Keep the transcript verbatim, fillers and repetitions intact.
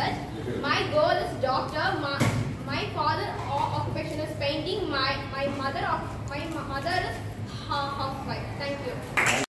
research. My goal is doctor. My, my father occupation is painting. My my mother my mother is housewife. Thank you.